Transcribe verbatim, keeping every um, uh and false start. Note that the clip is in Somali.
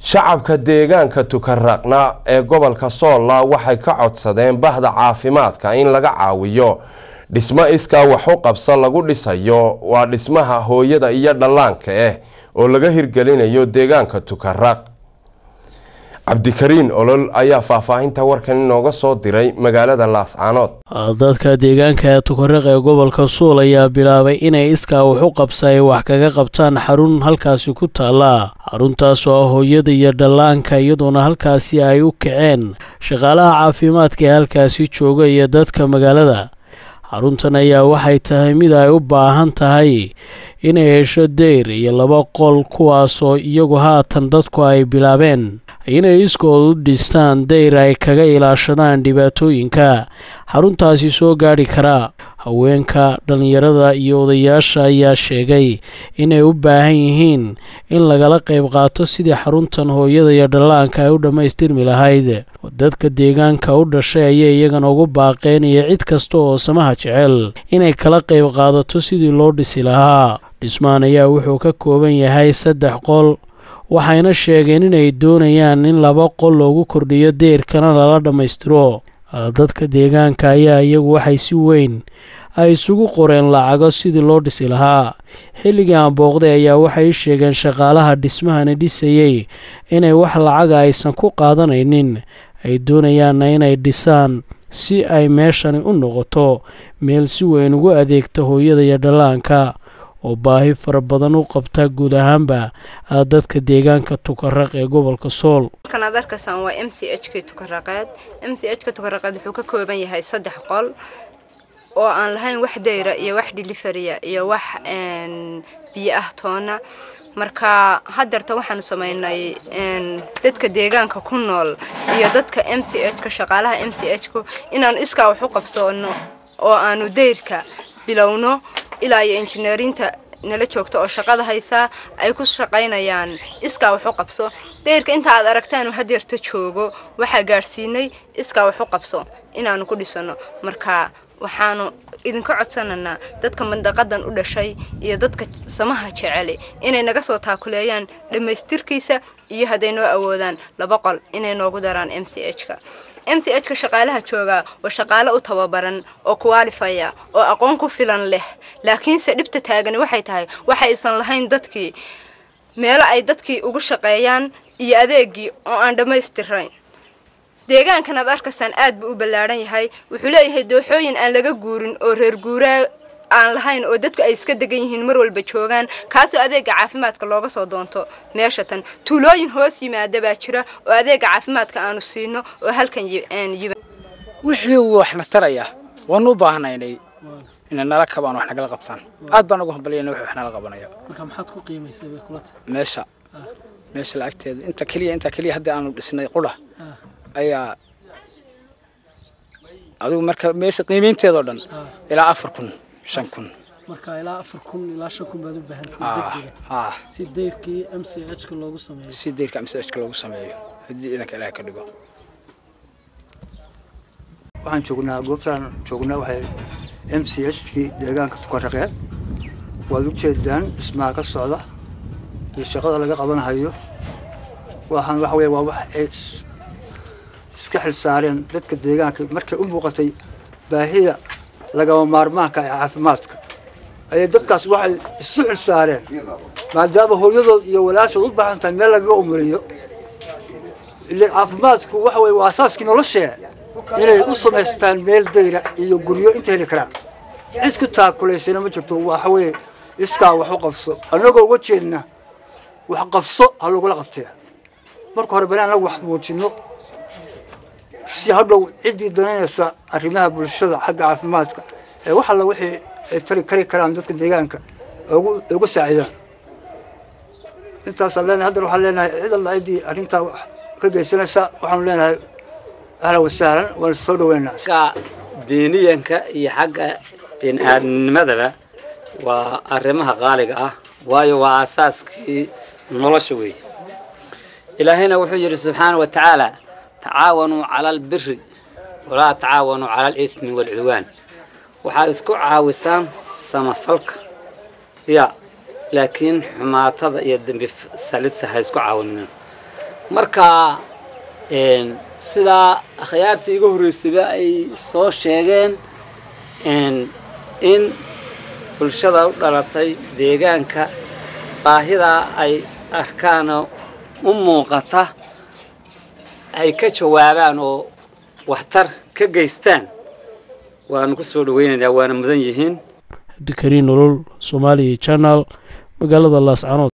shacabka deegaanka Tukarraqna ee gobolka Sool waxay ka codsadeen bahda caafimaadka in laga caawiyo dhismo iska wax u qabso lagu dhisayo waa dhismaha hooyada iyo dhallaanka ah oo laga hirgelinayo deegaanka Tukarraq. Cabdikariin Olol ayaa faahfaahinta warkan inooga soo diray magaalada Laascaanood. dadka deegaanka Tukarraq ee gobolka Sool ayaa bilaabay inay iska wax u qabsay wax kaga qabtaan xarun halkaasi ku taala. xaruntaas oo hooyada iyo dhallaanka iyadoona halkaasi ay u kaceen shaqaalaha caafimaadka ee halkaasi jooga iyo dadka magaalada. xaruntan ayaa waxay tahay mid ay u baahan tahay inay hesho deyr iyo laba qol kuwaas oo iyagu haatan dadku ay bilaabeen inay iskood u dhistaan deyr ay kaga ilaashadaan dhibaatooyinka xaruntaasi soo gaadhi kara. haweenka dhalinyarada iyo odayaasha ayaa sheegay inay u baahan yihiin in lagala qayb qaato sidii xaruntan hooyada iyo dhallaanka ay u dhammaystirmi lahayd. dadka deegaanka u dhashay ayay iyagana ugu baaqeenaya cid kasta oo samaha jecel inay kala qayb qaadato sidii loo dhisi lahaa. dhismaan ayaa wuxuu ka kooban yahay saddex qol waxayna sheegeen inay doonayaan in laba qol loogu kordhiyo deyrkana lala dhammaystiro. dadka deegaanka ayaa iyagu waxay si weyn ay isugu qoreen lacago sidii loo dhisi lahaa. xilligii aan booqday ayaa waxay sheegeen shaqaalaha dhismahani dhisayay inay wax lacaga aysan ku qaadanaynin ay doonayaanna inay dhisaan si ay meeshani u noqoto meel si weyn ugu adeegta hooyada iyo dhallaanka oo baahi fara badan u qabta guud ahaanba dadka deegaanka Tukarraq ee gobolka Sool. kan aad arkaysaan waa M C H ka Tukarraqeed. M C H ka Tukarraqeed wuxuu ka kooban yahay saddex qol oo aan lahayn wax deyra iyo wax delivery iyo wax een biyo ah toona. marka hadarta waxaanu sameynay een dadka deegaanka ku nool iyo dadka M C H ka shaqaalaha M C H ku inaan iska wax u qabsano oo aanu deyrka bilowno ilaa iyo injineerinta nala joogto oo shaqada haysa ay ku shaqaynayaan iska wax u qabso. deyrka inta aad aragtaan oo hadeerta joogo waxa gaarsiinay iska wax u qabso inaanu ku dhisano. marka waxaanu idinka codsananaa dadka mandaqadan u dhashay iyo dadka samaha jecel inay naga soo taakuleeyaan dhamaystirkiisa iyo haday noo awoodaan laba qol inay noogu daraan M C H ka. M C H ka shaqaalaha jooga oo shaqaale u tababaran oo qualify oo aqoon ku filan leh laakiin se dhibta taagan waxay tahay waxaysan lahayn dadkii meel ay dadkii ugu shaqeeyaan iyo adeegii oo aan dhamaystirayn. deegaankan aad arkaysaan aad buu u ballaaran yahay wuxuu leeyahay dooxooyin aan laga guurin oo reer guuraa aan lahayn oo dadku ay iska degan yihiin mar walba joogaan kaasoo adeega caafimaadka looga soo doonto meesha tan. tuulooyin hoos yimaada baa jira oo adeega caafimaadka aanu siino oo halkan yimaada wixii waxna taraya waanu u baahnaynay in nala kabaan wax naga qabtaan. aad baan ugu hambalyeynay wax nala qabanaya. marka maxaad ku qiimaysay bay kula tahay meesha meesha lacagteeda inta kaliya inta kaliya hadda aanu dhisnay qudha ayaa adigu marka meesha qiimeynteeda oo dhan ilaa afar kun shan kun marka ilaa afar kun ilaa shan kun baad u baahan tahay ah si deyrkii M C H ka loogu sameeyo si deyrka M C H ka loogu sameeyo hadii idanka ilaahay ka dhigo. waxaan joognaa goobtaan joognaa waxay M C H ki deegaanka Tukarraqeed waad u jeedaan dhismaha ka socda iyo shaqada laga qabanayo. waxaan wax weey waa wax iska xil saareen dadka deegaanka markay u muuqatay baahiya laga maarmaanka caafimaadka ay dadkaas waxay isu xil saareen maadaama hooyadood iyo walaashood u baahan tahay meel laga umuriyo ilaa caafimaadku wax weey waa asaaskii nolosha inay u sameystaan meel deyra iyo guryo inta heli karaan. cid ku taakuleysana ma jirto wax weey iska wax u qabso anagoo uga jeedna wax qabso hal ugu la qabtay marka hore baan anagu wax muujino si hadhow cidii doonaysa arrimaha bulshada xagga caafimaadka ee waxa la wixii ay tari kari karaan dadka deegaanka ugu ugu saacidaan. intaas leenahay hadda waxaan leenahay cid alla cidii arrinta ka geysanaysa waxaan leenahay ahlan wa sahlan waan soo dhaweynaa. ka diiniyanka iyo xagga in aadnimadaba waa arrimaha qaaliga ah waayo waa asaaskii nolosha weey. ilaahayna wuxuu yiri subhanahu wa ta'ala تعاونوا على البر ولا تعاونوا على الإثم والعدوان. وحال اسكو عاوسان سمفلك يا لكن حماة يدن بسالتها اسكو عاوننا marka een sida akhyaartii igu horeysay ay soo sheegeen een in bulshada u dhalatay deegaanka baahida ay arkaan u muuqata ay ka jawaabaan oo waxtar ka geystaan waan ku soo dhaweynayaa waana mudan yihiin Abdikariin Nolol Somali Channel magaalada Laascaanood.